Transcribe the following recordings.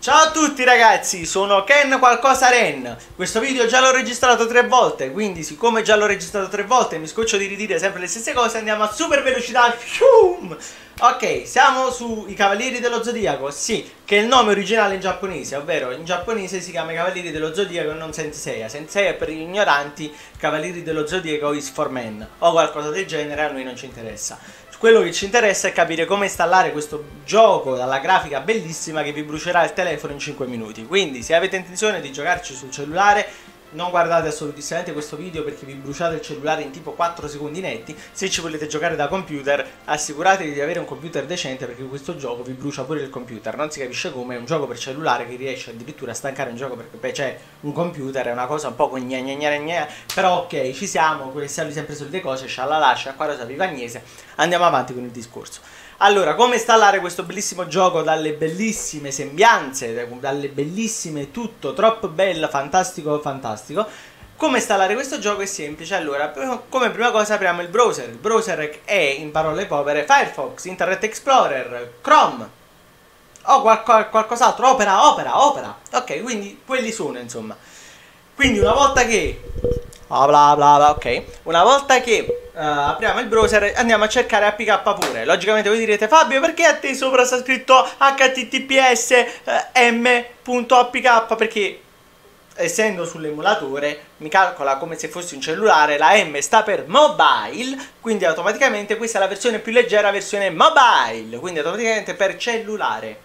Ciao a tutti ragazzi, sono Ken qualcosa Ren. Questo video già l'ho registrato 3 volte, quindi siccome già l'ho registrato 3 volte e mi scoccio di ridire sempre le stesse cose, andiamo a super velocità. Ok, siamo sui Cavalieri dello Zodiaco, sì, che è il nome originale in giapponese, ovvero in giapponese si chiama Cavalieri dello Zodiaco e non Senseiya. Senseiya per gli ignoranti, Cavalieri dello Zodiaco is for men, o qualcosa del genere, a noi non ci interessa. Quello che ci interessa è capire come installare questo gioco dalla grafica bellissima che vi brucerà il telefono in 5 minuti. Quindi se avete intenzione di giocarci sul cellulare, non guardate assolutissimamente questo video perché vi bruciate il cellulare in tipo 4 secondi netti. Se ci volete giocare da computer, assicuratevi di avere un computer decente perché questo gioco vi brucia pure il computer. Non si capisce come, è un gioco per cellulare che riesce addirittura a stancare un gioco perché c'è un computer, è una cosa un po' gna gna gna gna. Però ok, ci siamo, queste sempre solite cose, sciallala, sciacquarosa vivagnese. Andiamo avanti con il discorso. Allora, come installare questo bellissimo gioco dalle bellissime sembianze, dalle bellissime tutto, troppo bello, fantastico, fantastico. Come installare questo gioco è semplice. Allora, come prima cosa apriamo il browser. Il browser è, in parole povere, Firefox, Internet Explorer, Chrome o qualcos'altro, Opera. Ok, quindi quelli sono, insomma. Quindi una volta che ok, una volta che apriamo il browser andiamo a cercare APK pure. Logicamente voi direte: Fabio, perché a te sopra sta scritto https m.apk? Perché essendo sull'emulatore mi calcola come se fosse un cellulare, la M sta per mobile, quindi automaticamente questa è la versione più leggera, versione mobile, quindi automaticamente per cellulare.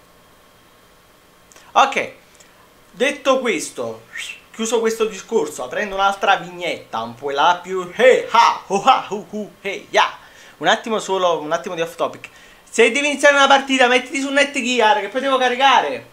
Ok, detto questo, chiuso questo discorso, aprendo un'altra vignetta, un po' la più un attimo solo, un attimo di off topic. Se devi iniziare una partita, mettiti su Netgear che poi devo caricare.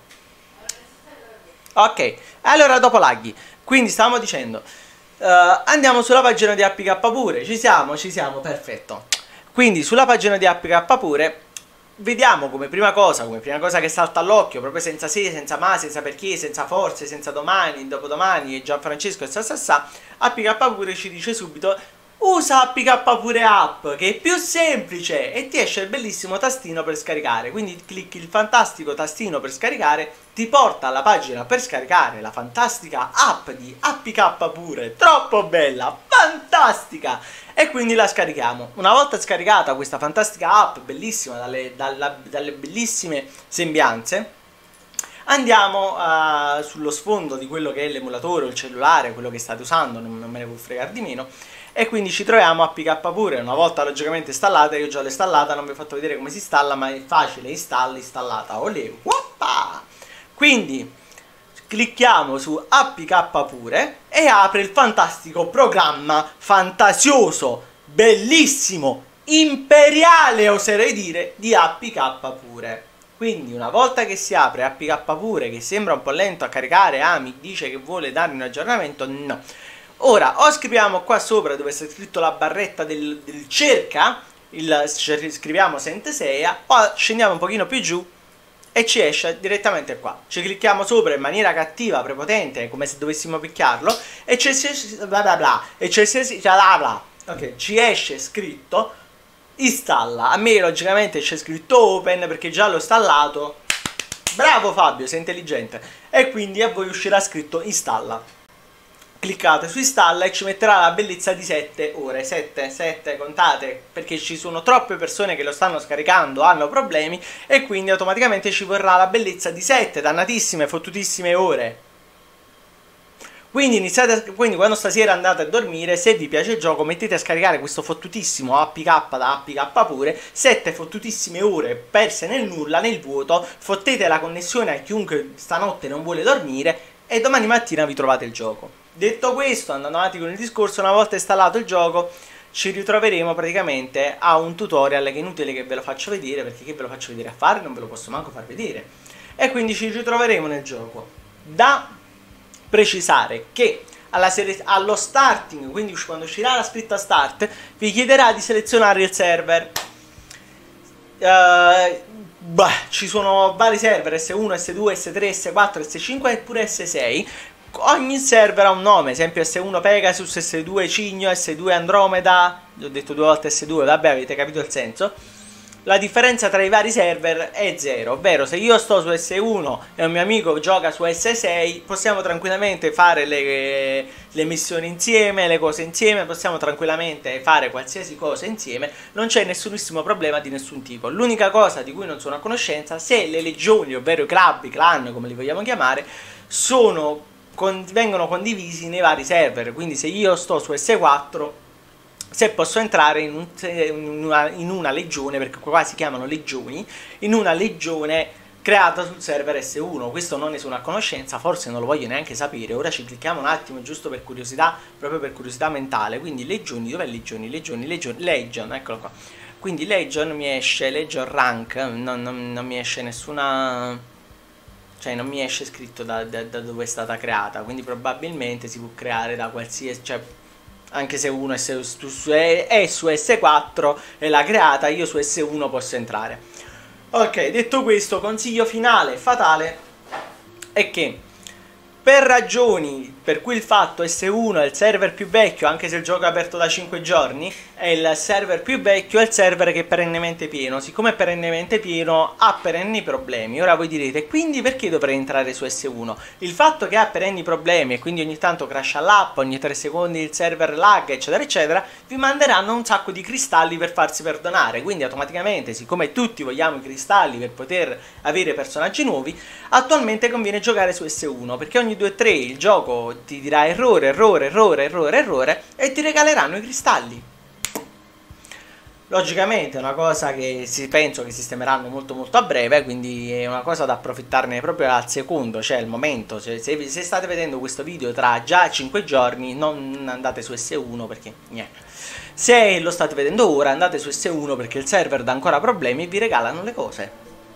Ok, allora dopo laghi. Quindi stavamo dicendo, andiamo sulla pagina di APK pure. Ci siamo, perfetto. Quindi sulla pagina di APK pure vediamo come prima cosa che salta all'occhio, proprio senza se, senza ma, senza perché, senza forse, senza domani, dopodomani e Gianfrancesco e sa, APK pure ci dice subito: usa APK pure app, che è più semplice, e ti esce il bellissimo tastino per scaricare. Quindi clicchi il fantastico tastino per scaricare, ti porta alla pagina per scaricare la fantastica app di APK pure, troppo bella, fantastica! E quindi la scarichiamo. Una volta scaricata questa fantastica app, bellissima, dalle bellissime sembianze, andiamo sullo sfondo di quello che è l'emulatore o il cellulare, quello che state usando, non me ne può fregare di meno, e quindi ci troviamo APK pure. Una volta logicamente installata, io già l'ho installata, non vi ho fatto vedere come si installa, ma è facile, installata, olè, wappa! Quindi clicchiamo su APK pure e apre il fantastico programma fantasioso, bellissimo, imperiale oserei dire, di APK pure. Quindi una volta che si apre APK pure, che sembra un po' lento a caricare, mi dice che vuole darmi un aggiornamento, no. Ora o scriviamo qua sopra dove sta scritto la barretta del cerca, scriviamo Senseiya, o scendiamo un pochino più giù e ci esce direttamente qua. Ci clicchiamo sopra in maniera cattiva, prepotente, come se dovessimo picchiarlo, e ci esce scritto installa. A me logicamente c'è scritto open perché già l'ho installato. Bravo Fabio, sei intelligente. E quindi a voi uscirà scritto installa. Cliccate su installa e ci metterà la bellezza di 7 ore, 7, contate, perché ci sono troppe persone che lo stanno scaricando, hanno problemi, e quindi automaticamente ci vorrà la bellezza di 7 dannatissime, fottutissime ore. Quindi quindi quando stasera andate a dormire, se vi piace il gioco, mettete a scaricare questo fottutissimo APK da APK pure, 7 fottutissime ore perse nel nulla, nel vuoto, fottete la connessione a chiunque stanotte non vuole dormire e domani mattina vi trovate il gioco. Detto questo, andando avanti con il discorso, una volta installato il gioco ci ritroveremo praticamente a un tutorial che è inutile che ve lo faccio vedere, perché che ve lo faccio vedere a fare non ve lo posso manco far vedere, e quindi ci ritroveremo nel gioco. Da precisare che allo starting, quindi quando uscirà la scritta start, vi chiederà di selezionare il server. Ci sono vari server, S1, S2, S3, S4, S5 e pure S6. Ogni server ha un nome, esempio S1 Pegasus, S2 Cigno, S2 Andromeda, ho detto 2 volte S2, vabbè, avete capito il senso. la differenza tra i vari server è 0, ovvero se io sto su S1 e un mio amico gioca su S6 possiamo tranquillamente fare le missioni insieme, le cose insieme, possiamo tranquillamente fare qualsiasi cosa insieme, non c'è nessunissimo problema di nessun tipo. L'unica cosa di cui non sono a conoscenza se le legioni, ovvero i club, i clan come li vogliamo chiamare, vengono condivisi nei vari server, quindi se io sto su S4 se posso entrare in una legione, perché qua si chiamano legioni, in una legione creata sul server S1. Questo non ne sono a conoscenza, forse non lo voglio neanche sapere. Ora ci clicchiamo un attimo giusto per curiosità, proprio per curiosità mentale. Quindi legioni, dov'è legioni? Legion, eccolo qua. Quindi Legion mi esce, Legion Rank, non mi esce nessuna... cioè non mi esce scritto da dove è stata creata, quindi probabilmente si può creare da qualsiasi... cioè, anche se uno è su S4 e l'ha creata, io su S1 posso entrare. Ok, detto questo, consiglio finale fatale è che per ragioni per cui il fatto S1 è il server più vecchio, anche se il gioco è aperto da 5 giorni, è il server più vecchio, è il server che è perennemente pieno. Siccome è perennemente pieno, ha perenni problemi. Ora voi direte, quindi perché dovrei entrare su S1? Il fatto che ha perenni problemi e quindi ogni tanto crasha l'app, ogni 3 secondi il server lag, eccetera, eccetera, vi manderanno un sacco di cristalli per farsi perdonare. Quindi automaticamente, siccome tutti vogliamo i cristalli per poter avere personaggi nuovi, attualmente conviene giocare su S1, perché ogni 2-3 il gioco ti dirà errore e ti regaleranno i cristalli. Logicamente è una cosa che penso che sistemeranno molto a breve, quindi è una cosa da approfittarne proprio al secondo, cioè al momento. Se state vedendo questo video tra già 5 giorni, non andate su S1 perché niente. Se lo state vedendo ora, andate su S1 perché il server dà ancora problemi e vi regalano le cose.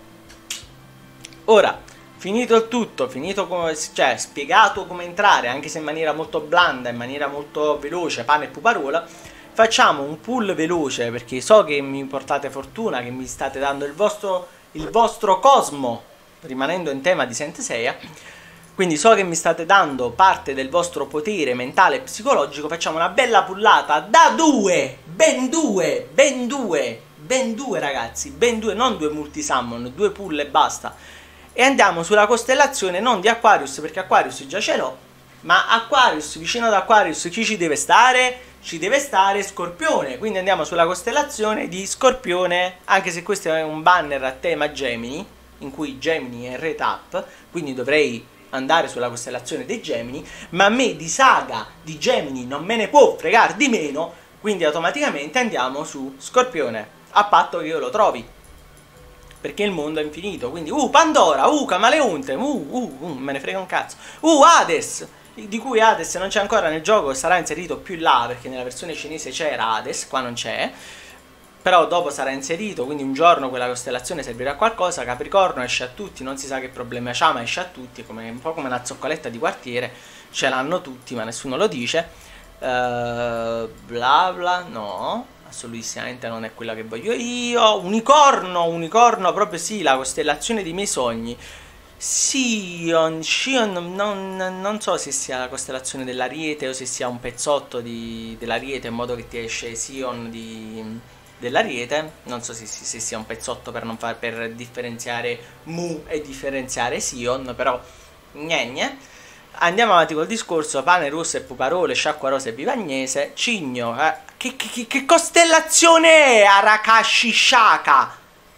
Ora, finito il tutto, cioè spiegato come entrare, anche se in maniera molto blanda, in maniera molto veloce, pane e puparola, facciamo un pull veloce, perché so che mi portate fortuna, che mi state dando il vostro cosmo, rimanendo in tema di Saint Seiya, quindi so che mi state dando parte del vostro potere mentale e psicologico. Facciamo una bella pullata da 2, ben due ragazzi, ben 2, non 2 multisummon, 2 pull e basta. E andiamo sulla costellazione non di Aquarius, perché Aquarius già ce l'ho, ma Aquarius, vicino ad Aquarius chi ci deve stare? Ci deve stare Scorpione, quindi andiamo sulla costellazione di Scorpione, anche se questo è un banner a tema Gemini, in cui Gemini è rate up, quindi dovrei andare sulla costellazione dei Gemini, ma a me di saga di Gemini non me ne può fregare di meno, quindi automaticamente andiamo su Scorpione, a patto che io lo trovi, perché il mondo è infinito. Quindi Pandora, Camaleonte, me ne frega un cazzo, Hades, di cui Hades non c'è ancora nel gioco, sarà inserito più in là, perché nella versione cinese c'era Hades, qua non c'è, però dopo sarà inserito, quindi un giorno quella costellazione servirà a qualcosa. Capricorno esce a tutti, non si sa che problema c'ha, ma esce a tutti, un po' come una zoccoletta di quartiere, ce l'hanno tutti ma nessuno lo dice. Bla bla, no, assolutissimamente non è quella che voglio io. Unicorno, proprio sì, la costellazione dei miei sogni. Sion, non so se sia la costellazione dell'Ariete o se sia un pezzotto dell'Ariete, in modo che ti esce Sion dell'Ariete. Non so se sia un pezzotto per differenziare Mu e differenziare Sion, però gne. Andiamo avanti col discorso. Pane rosso e puparole, sciacqua rosa e bivagnese, cigno. Che costellazione è Arakashi Shaka?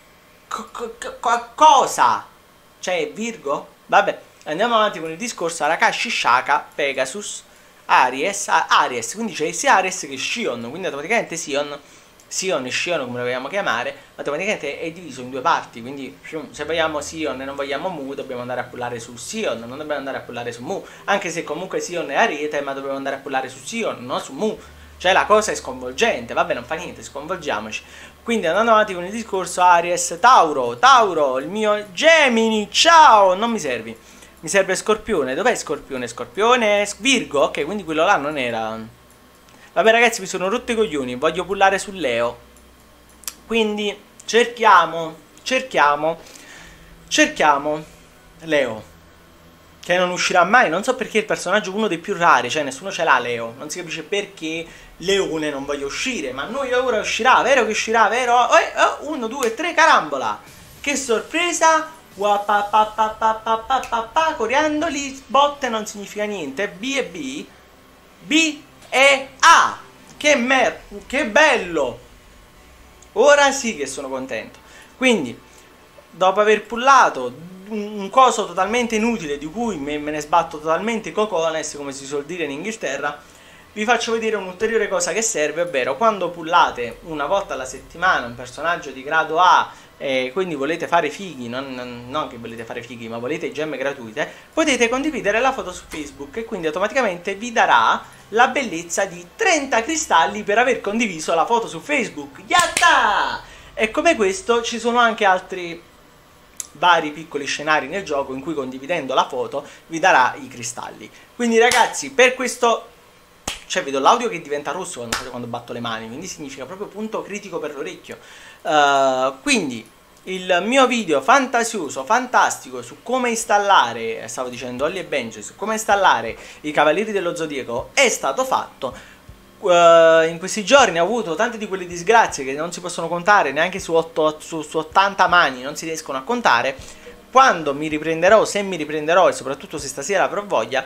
Cosa? Cioè, Virgo? Vabbè, andiamo avanti con il discorso. Arakashi Shaka, Pegasus, Aries, quindi c'è sia Aries che Shion, quindi automaticamente Sion e Shion, come lo vogliamo chiamare, automaticamente è diviso in 2 parti, quindi se vogliamo Sion e non vogliamo Mu, dobbiamo andare a pullare su Sion, non dobbiamo andare a pullare su Mu, anche se comunque Sion è Ariete, ma dobbiamo andare a pullare su Sion, non su Mu. Cioè la cosa è sconvolgente, vabbè, non fa niente, sconvolgiamoci. Quindi andando avanti con il discorso, Aries, Tauro, il mio Gemini, ciao, non mi servi. Mi serve Scorpione, dov'è Scorpione? Virgo, ok, quindi quello là non era. Vabbè ragazzi, mi sono rotto i coglioni, voglio pullare su Leo. Quindi cerchiamo Leo. che non uscirà mai. Non so perché il personaggio è uno dei più rari, cioè nessuno ce l'ha Leo, non si capisce perché Leone non voglia uscire, ma noi ora uscirà, vero che uscirà, vero? 1, 2, 3, carambola, che sorpresa, coriandoli, botte non significa niente, B e B, B e A, che bello, ora sì che sono contento. Quindi, dopo aver pullato un coso totalmente inutile di cui me ne sbatto totalmente i cocones, come si suol dire in Inghilterra, vi faccio vedere un'ulteriore cosa che serve, ovvero quando pullate una volta alla settimana un personaggio di grado A e quindi volete fare fighi, non che volete fare fighi, ma volete gemme gratuite, potete condividere la foto su Facebook e quindi automaticamente vi darà la bellezza di 30 cristalli per aver condiviso la foto su Facebook. Yatta! E come questo ci sono anche altri vari piccoli scenari nel gioco in cui condividendo la foto vi darà i cristalli. Quindi ragazzi, per questo, cioè vedo l'audio che diventa rosso quando batto le mani, quindi significa proprio punto critico per l'orecchio. Quindi il mio video fantasioso, fantastico su come installare, stavo dicendo Holly e Benji, su come installare i Cavalieri dello Zodiaco è stato fatto. In questi giorni ho avuto tante di quelle disgrazie che non si possono contare neanche su 80 mani, non si riescono a contare. Quando mi riprenderò, se mi riprenderò e soprattutto se stasera avrò voglia,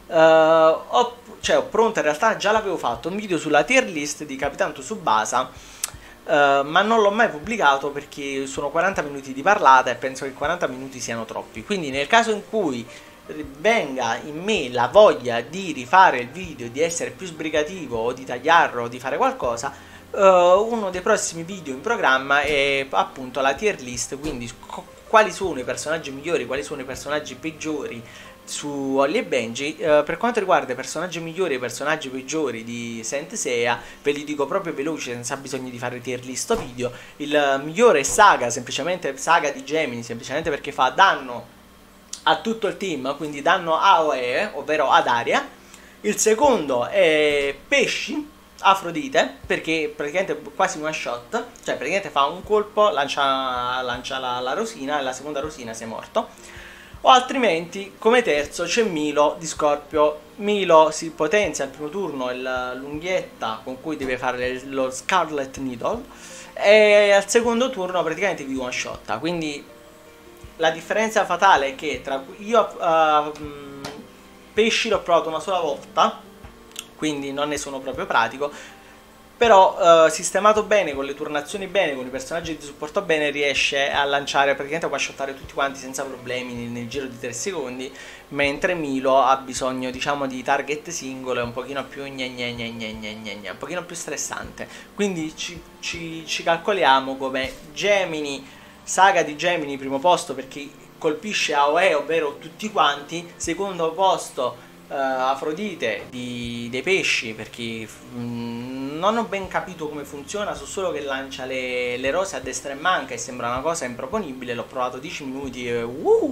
ho pronto, in realtà già l'avevo fatto, un video sulla tier list di Capitan Tsubasa, ma non l'ho mai pubblicato perché sono 40 minuti di parlata e penso che 40 minuti siano troppi. Quindi nel caso in cui venga in me la voglia di rifare il video, di essere più sbrigativo o di tagliarlo o di fare qualcosa, uno dei prossimi video in programma è appunto la tier list, quindi quali sono i personaggi migliori, quali sono i personaggi peggiori su Holly e Benji. Per quanto riguarda i personaggi migliori e i personaggi peggiori di Saint Seiya, ve li dico proprio veloci senza bisogno di fare tier list o video. Il migliore è Saga, semplicemente Saga di Gemini, semplicemente perché fa danno a tutto il team, quindi danno AOE, ovvero ad aria. Il secondo è Pesci, Afrodite, perché praticamente quasi one shot, cioè praticamente fa un colpo, lancia la rosina e la seconda rosina sei morto. O altrimenti come terzo c'è Milo di Scorpio. Milo si potenzia al primo turno l'unghietta con cui deve fare lo Scarlet Needle e al secondo turno praticamente vi one shot. Quindi la differenza fatale è che io Pesci l'ho provato una sola volta, quindi non ne sono proprio pratico, però sistemato bene, con le turnazioni bene, con i personaggi di supporto bene, riesce a lanciare, praticamente a one-shottare tutti quanti senza problemi nel giro di 3 secondi, mentre Milo ha bisogno, diciamo, di target singolo e un pochino più un pochino più stressante. Quindi ci calcoliamo come Gemini, Saga di Gemini primo posto perché colpisce AOE, ovvero tutti quanti. Secondo posto Afrodite dei pesci, perché non ho ben capito come funziona, so solo che lancia le rose a destra e manca e sembra una cosa improponibile. L'ho provato 10 minuti e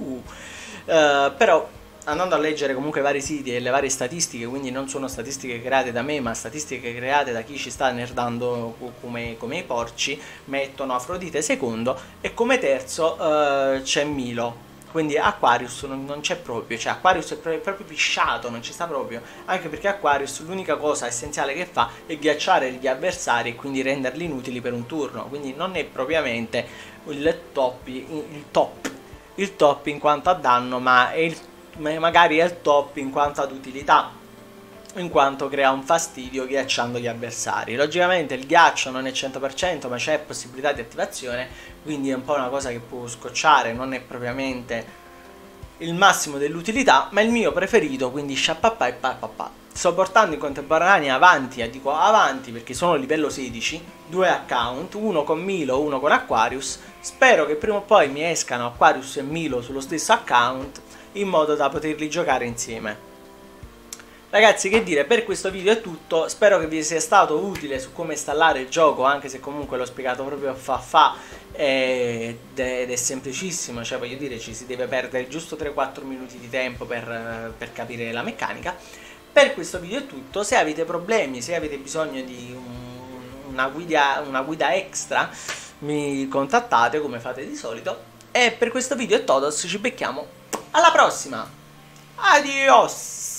però andando a leggere comunque i vari siti e le varie statistiche, quindi non sono statistiche create da me ma statistiche create da chi ci sta nerdando come i porci, mettono Afrodite secondo e come terzo c'è Milo. Quindi Aquarius non c'è proprio, cioè Aquarius è proprio pisciato, non ci sta proprio, anche perché Aquarius l'unica cosa essenziale che fa è ghiacciare gli avversari e quindi renderli inutili per un turno, quindi non è propriamente il top in quanto a danno, ma magari è il top in quanto ad utilità, in quanto crea un fastidio ghiacciando gli avversari. Logicamente il ghiaccio non è 100%, ma c'è possibilità di attivazione, quindi è un po' una cosa che può scocciare, non è propriamente il massimo dell'utilità, ma è il mio preferito, quindi sciappapà e papapà. Sto portando in contemporanea avanti, dico avanti perché sono livello 16, 2 account, uno con Milo, uno con Aquarius. Spero che prima o poi mi escano Aquarius e Milo sullo stesso account, in modo da poterli giocare insieme. Ragazzi, che dire, per questo video è tutto, spero che vi sia stato utile su come installare il gioco, anche se comunque l'ho spiegato proprio ed è semplicissimo, cioè voglio dire ci si deve perdere giusto 3-4 minuti di tempo per capire la meccanica. Per questo video è tutto, se avete problemi, se avete bisogno di una guida extra, mi contattate come fate di solito. E per questo video è Todos, ci becchiamo alla prossima! Adios.